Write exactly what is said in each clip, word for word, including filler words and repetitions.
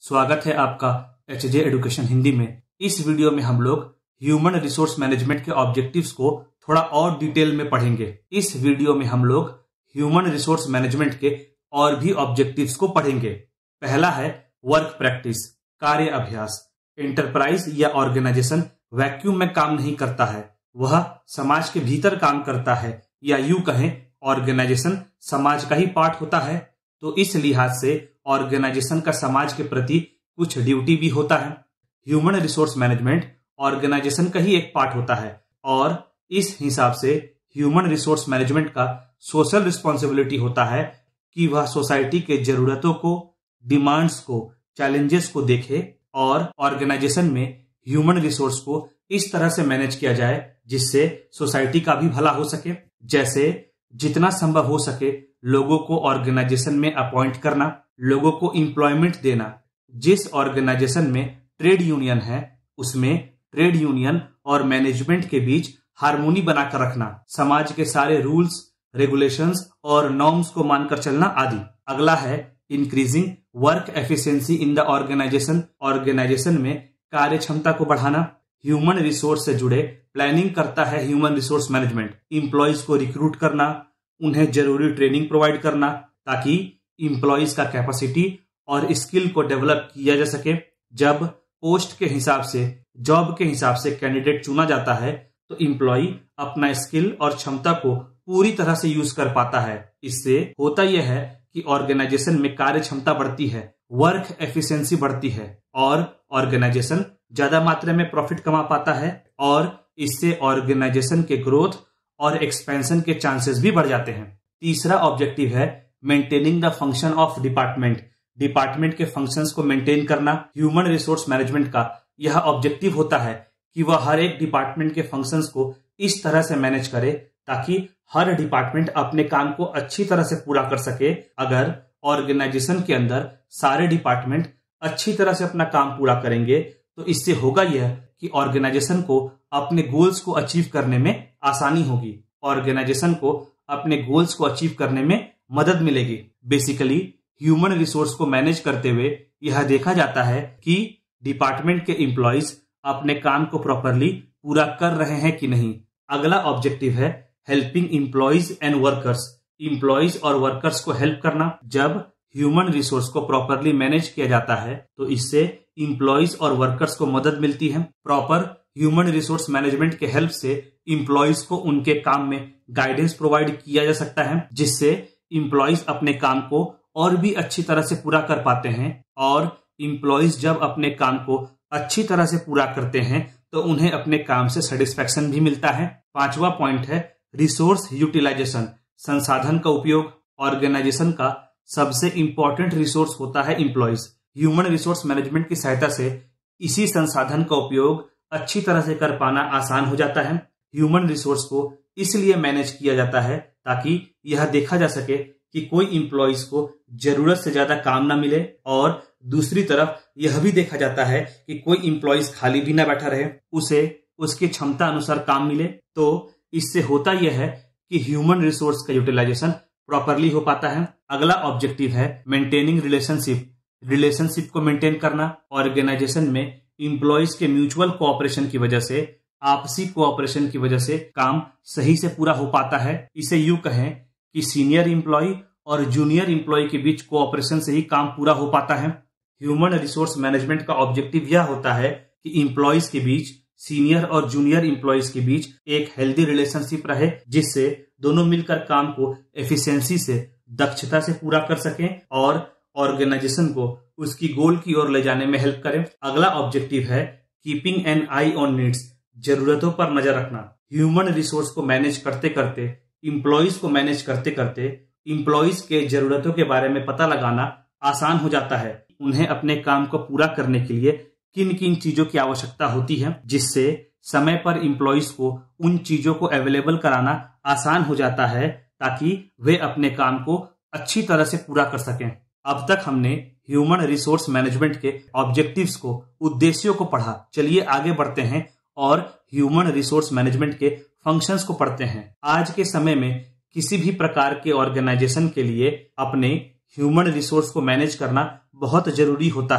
स्वागत है आपका एच जे एडुकेशन हिंदी में। इस वीडियो में हम लोग ह्यूमन रिसोर्स मैनेजमेंट के ऑब्जेक्टिव्स को थोड़ा और डिटेल में पढ़ेंगे। इस वीडियो में हम लोग ह्यूमन रिसोर्स मैनेजमेंट के और भी ऑब्जेक्टिव्स को पढ़ेंगे। पहला है वर्क प्रैक्टिस, कार्य अभ्यास। एंटरप्राइज या ऑर्गेनाइजेशन वैक्यूम में काम नहीं करता है, वह समाज के भीतर काम करता है, या यूं कहें ऑर्गेनाइजेशन समाज का ही पार्ट होता है। तो इस लिहाज से ऑर्गेनाइजेशन का समाज के प्रति कुछ ड्यूटी भी होता है। ह्यूमन रिसोर्स मैनेजमेंट ऑर्गेनाइजेशन का ही एक पार्ट होता है और इस हिसाब से ह्यूमन रिसोर्स मैनेजमेंट का सोशल रिस्पॉन्सिबिलिटी होता है कि वह सोसाइटी के जरूरतों को, डिमांड्स को, चैलेंजेस को देखे और ऑर्गेनाइजेशन में ह्यूमन रिसोर्स को इस तरह से मैनेज किया जाए जिससे सोसाइटी का भी भला हो सके। जैसे जितना संभव हो सके लोगों को ऑर्गेनाइजेशन में अपॉइंट करना, लोगों को एम्प्लॉयमेंट देना। जिस ऑर्गेनाइजेशन में ट्रेड यूनियन है उसमें ट्रेड यूनियन और मैनेजमेंट के बीच हार्मोनी बनाकर रखना, समाज के सारे रूल्स, रेगुलेशंस और नॉर्म्स को मानकर चलना आदि। अगला है increasing work efficiency in the organisation. Organisation में कार्य क्षमता को बढ़ाना। ह्यूमन रिसोर्स से जुड़े प्लानिंग करता है ह्यूमन रिसोर्स मैनेजमेंट। एम्प्लॉयज को रिक्रूट करना, उन्हें जरूरी ट्रेनिंग प्रोवाइड करना ताकि एम्प्लॉयज का कैपेसिटी और स्किल को डेवलप किया जा सके। जब पोस्ट के हिसाब से, जॉब के हिसाब से कैंडिडेट चुना जाता है तो एम्प्लॉय अपना स्किल और क्षमता को पूरी तरह से यूज कर पाता है। इससे होता यह है कि ऑर्गेनाइजेशन में कार्य क्षमता बढ़ती है, वर्क एफिशिएंसी बढ़ती है और ऑर्गेनाइजेशन ज्यादा मात्रा में प्रॉफिट कमा पाता है और इससे ऑर्गेनाइजेशन के ग्रोथ और एक्सपेंशन के चांसेस भी बढ़ जाते हैं। तीसरा ऑब्जेक्टिव है maintaining the function of department. Department के फंक्शंस को मेंटेन करना। ह्यूमन रिसोर्स मैनेजमेंट का यह ऑब्जेक्टिव होता है कि वह हर एक डिपार्टमेंट के फंक्शंस को इस तरह से मैनेज करे ताकि हर डिपार्टमेंट अपने काम को अच्छी तरह से पूरा कर सके। अगर ऑर्गेनाइजेशन के अंदर सारे डिपार्टमेंट अच्छी तरह से अपना काम पूरा करेंगे तो इससे होगा यह कि ऑर्गेनाइजेशन को अपने गोल्स को अचीव करने में आसानी होगी, ऑर्गेनाइजेशन को अपने गोल्स को अचीव करने में मदद मिलेगी। बेसिकली ह्यूमन रिसोर्स को मैनेज करते हुए यह देखा जाता है कि डिपार्टमेंट के एम्प्लॉयज अपने काम को प्रॉपरली पूरा कर रहे हैं कि नहीं। अगला ऑब्जेक्टिव है helping employees and workers. Employees और वर्कर्स को हेल्प करना। जब ह्यूमन रिसोर्स को प्रॉपरली मैनेज किया जाता है तो इससे एम्प्लॉयज और वर्कर्स को मदद मिलती है। प्रॉपर ह्यूमन रिसोर्स मैनेजमेंट के हेल्प से एम्प्लॉयज को उनके काम में गाइडेंस प्रोवाइड किया जा सकता है जिससे एम्प्लॉयज अपने काम को और भी अच्छी तरह से पूरा कर पाते हैं और एम्प्लॉयज जब अपने काम को अच्छी तरह से पूरा करते हैं तो उन्हें अपने काम से सेटिस्फैक्शन भी मिलता है। पांचवा पॉइंट है रिसोर्स यूटिलाइजेशन, संसाधन का उपयोग। ऑर्गेनाइजेशन का सबसे इंपॉर्टेंट रिसोर्स होता है एम्प्लॉयज। ह्यूमन रिसोर्स मैनेजमेंट की सहायता से इसी संसाधन का उपयोग अच्छी तरह से कर पाना आसान हो जाता है। ह्यूमन रिसोर्स को इसलिए मैनेज किया जाता है ताकि यह देखा जा सके कि कोई एम्प्लॉयज को जरूरत से ज्यादा काम ना मिले और दूसरी तरफ यह भी देखा जाता है कि कोई एम्प्लॉयज खाली भी ना बैठा रहे, उसे उसकी क्षमता अनुसार काम मिले। तो इससे होता यह है कि ह्यूमन रिसोर्स का यूटिलाइजेशन प्रॉपरली हो पाता है। अगला ऑब्जेक्टिव है मेंटेनिंग रिलेशनशिप। रिलेशनशिप को मेंटेन करना। ऑर्गेनाइजेशन में एम्प्लॉयज के म्यूचुअल कोऑपरेशन की वजह से, आपसी कोऑपरेशन की वजह से काम सही से पूरा हो पाता है। इसे यूं कहें कि सीनियर एम्प्लॉय और जूनियर एम्प्लॉय के बीच कोऑपरेशन से ही काम पूरा हो पाता है। ह्यूमन रिसोर्स मैनेजमेंट का ऑब्जेक्टिव यह होता है कि एम्प्लॉयज के बीच, सीनियर और जूनियर एम्प्लॉयज के बीच एक हेल्दी रिलेशनशिप रहे जिससे दोनों मिलकर काम को एफिशिएंसी से, दक्षता से पूरा कर सकें और ऑर्गेनाइजेशन को उसकी गोल की ओर ले जाने में हेल्प करें। अगला ऑब्जेक्टिव है keeping an eye on needs, जरूरतों पर नजर रखना। ह्यूमन रिसोर्स को मैनेज करते करते, एम्प्लॉयज को मैनेज करते करते एम्प्लॉयज के जरूरतों के बारे में पता लगाना आसान हो जाता है। उन्हें अपने काम को पूरा करने के लिए किन किन चीजों की आवश्यकता होती है जिससे समय पर एम्प्लॉयज को उन चीजों को अवेलेबल कराना आसान हो जाता है ताकि वे अपने काम को अच्छी तरह से पूरा कर सकें। अब तक हमने ह्यूमन रिसोर्स मैनेजमेंट के ऑब्जेक्टिव्स को, उद्देश्यों को पढ़ा। चलिए आगे बढ़ते हैं और ह्यूमन रिसोर्स मैनेजमेंट के फंक्शंस को पढ़ते हैं। आज के समय में किसी भी प्रकार के ऑर्गेनाइजेशन के लिए अपने ह्यूमन रिसोर्स को मैनेज करना बहुत जरूरी होता है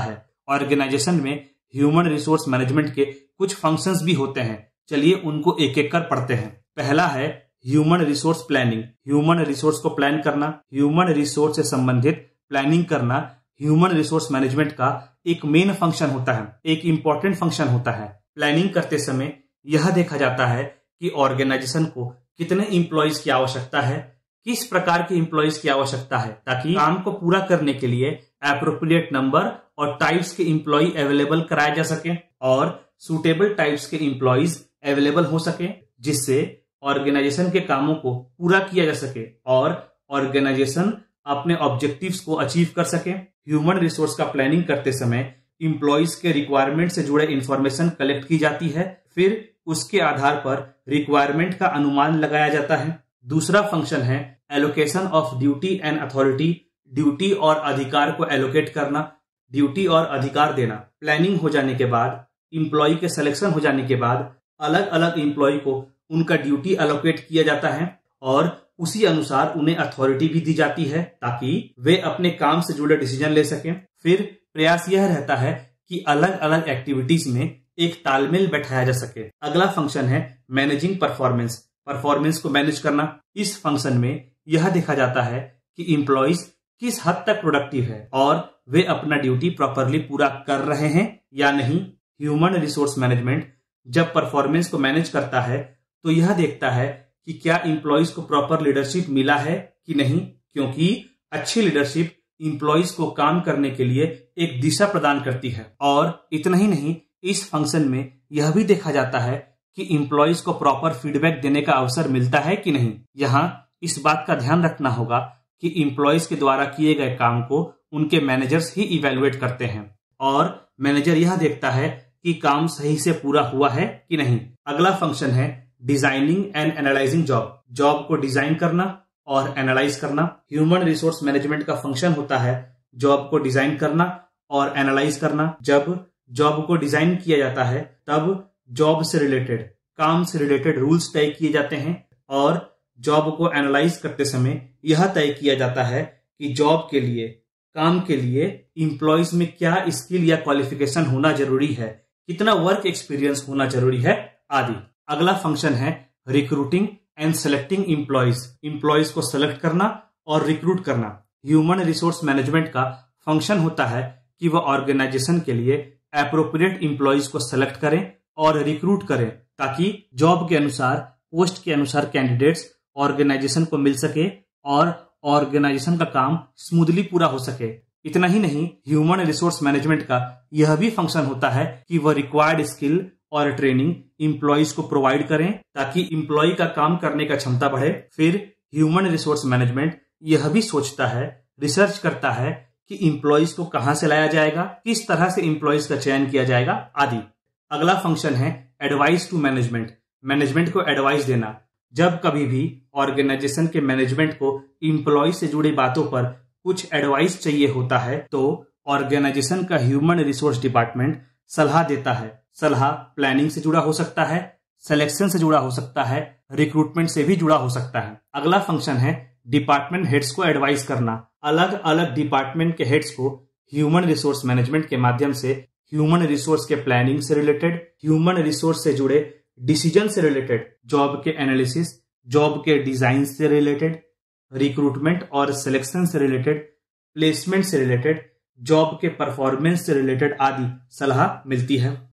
ऑर्गेनाइजेशन में ह्यूमन रिसोर्स मैनेजमेंट के कुछ फंक्शंस भी होते हैं। चलिए उनको एक एक कर पढ़ते हैं। पहला है human resource planning, human resource को प्लान करना, ह्यूमन रिसोर्स से संबंधित प्लानिंग करना ह्यूमन रिसोर्स मैनेजमेंट का एक मेन फंक्शन होता है, एक इंपॉर्टेंट फंक्शन होता है। प्लानिंग करते समय यह देखा जाता है कि ऑर्गेनाइजेशन को कितने इंप्लॉइज की आवश्यकता है, किस प्रकार के इंप्लॉइज की आवश्यकता है, ताकि काम को पूरा करने के लिए एप्रोप्रिएट नंबर और टाइप्स के इंप्लॉय अवेलेबल कराए जा सके और सुटेबल टाइप्स के इंप्लॉइज अवेलेबल हो सके, जिससे ऑर्गेनाइजेशन के कामों को पूरा किया जा सके और ऑर्गेनाइजेशन अपने ऑब्जेक्टिव्स को अचीव कर सके। ह्यूमन रिसोर्स का प्लानिंग करते समय इंप्लॉइज के रिक्वायरमेंट से जुड़े इंफॉर्मेशन कलेक्ट की जाती है, फिर उसके आधार पर रिक्वायरमेंट का अनुमान लगाया जाता है। दूसरा फंक्शन है allocation of duty and authority, duty और अधिकार को एलोकेट करना, ड्यूटी और अधिकार देना। प्लानिंग हो जाने के बाद, इंप्लॉय के सिलेक्शन हो जाने के बाद अलग अलग इंप्लॉय को उनका ड्यूटी एलोकेट किया जाता है और उसी अनुसार उन्हें अथॉरिटी भी दी जाती है ताकि वे अपने काम से जुड़े डिसीजन ले सकें। फिर प्रयास यह रहता है कि अलग अलग एक्टिविटीज में एक तालमेल बैठाया जा सके। अगला फंक्शन है मैनेजिंग परफॉर्मेंस, परफॉर्मेंस को मैनेज करना। इस फंक्शन में यह देखा जाता है कि इंप्लॉइज किस हद तक प्रोडक्टिव है और वे अपना ड्यूटी प्रॉपरली पूरा कर रहे हैं या नहीं। ह्यूमन रिसोर्स मैनेजमेंट जब परफॉर्मेंस को मैनेज करता है तो यह देखता है कि क्या इंप्लॉइज को प्रॉपर लीडरशिप मिला है कि नहीं, क्योंकि अच्छी लीडरशिप इंप्लॉइज को काम करने के लिए एक दिशा प्रदान करती है। और इतना ही नहीं, इस फंक्शन में यह भी देखा जाता है कि इंप्लॉइज को प्रॉपर फीडबैक देने का अवसर मिलता है कि नहीं। यहाँ इस बात का ध्यान रखना होगा कि इंप्लॉइज के द्वारा किए गए काम को उनके मैनेजर्स ही इवेलुएट करते हैं और मैनेजर यह देखता है कि काम सही से पूरा हुआ है कि नहीं। अगला फंक्शन है designing and analysing job, job को डिजाइन करना और एनालाइज करना। ह्यूमन रिसोर्स मैनेजमेंट का फंक्शन होता है जॉब को डिजाइन करना और एनालाइज करना। जब जॉब को डिजाइन किया जाता है तब जॉब से रिलेटेड, काम से रिलेटेड रूल्स तय किए जाते हैं और जॉब को एनालाइज करते समय यह तय किया जाता है कि जॉब के लिए, काम के लिए इंप्लॉइज में क्या स्किल या क्वालिफिकेशन होना जरूरी है, कितना वर्क एक्सपीरियंस होना जरूरी है आदि। अगला फंक्शन है recruiting and selecting employees, employees को सेलेक्ट करना और रिक्रूट करना। ह्यूमन रिसोर्स मैनेजमेंट का फंक्शन होता है कि वह ऑर्गेनाइजेशन के लिए एप्रोप्रिएट इंप्लॉइज को सेलेक्ट करें और रिक्रूट करें ताकि जॉब के अनुसार, पोस्ट के अनुसार कैंडिडेट्स ऑर्गेनाइजेशन को मिल सके और ऑर्गेनाइजेशन का काम स्मूथली पूरा हो सके। इतना ही नहीं, ह्यूमन रिसोर्स मैनेजमेंट का यह भी फंक्शन होता है कि वह रिक्वायर्ड स्किल और ट्रेनिंग इंप्लॉइज को प्रोवाइड करें ताकि इंप्लॉय का काम करने का क्षमता बढ़े। फिर ह्यूमन रिसोर्स मैनेजमेंट यह भी सोचता है, रिसर्च करता है कि इंप्लॉइज को कहां से लाया जाएगा, किस तरह से इंप्लॉइज का चयन किया जाएगा आदि। अगला फंक्शन है एडवाइस टू मैनेजमेंट, मैनेजमेंट को एडवाइस देना। जब कभी भी ऑर्गेनाइजेशन के मैनेजमेंट को इंप्लॉय से जुड़ी बातों पर कुछ एडवाइस चाहिए होता है तो ऑर्गेनाइजेशन का ह्यूमन रिसोर्स डिपार्टमेंट सलाह देता है। सलाह प्लानिंग से जुड़ा हो सकता है, सिलेक्शन से जुड़ा हो सकता है, रिक्रूटमेंट से भी जुड़ा हो सकता है। अगला फंक्शन है डिपार्टमेंट हेड्स को एडवाइस करना। अलग अलग डिपार्टमेंट के हेड्स को ह्यूमन रिसोर्स मैनेजमेंट के माध्यम से ह्यूमन रिसोर्स के प्लानिंग से रिलेटेड, ह्यूमन रिसोर्स से जुड़े डिसीजन से रिलेटेड, जॉब के एनालिसिस, जॉब के डिजाइन से रिलेटेड, रिक्रूटमेंट और सिलेक्शन से रिलेटेड, प्लेसमेंट से रिलेटेड, जॉब के परफॉर्मेंस से रिलेटेड आदि सलाह मिलती है।